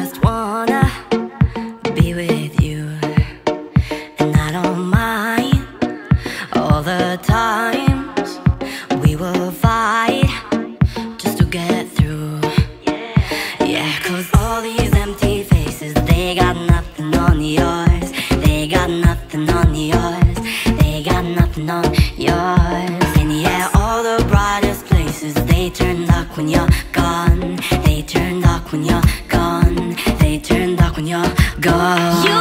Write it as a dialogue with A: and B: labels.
A: just wanna be with you, and I don't mind all the times we will fight just to get through. Yeah, 'cause all these empty faces, they got nothing on yours. They got nothing on yours. They got nothing on yours. And yeah, all the brightest places, they turn dark when you're gone. They turn dark when you're gone. They turn dark when you're gone.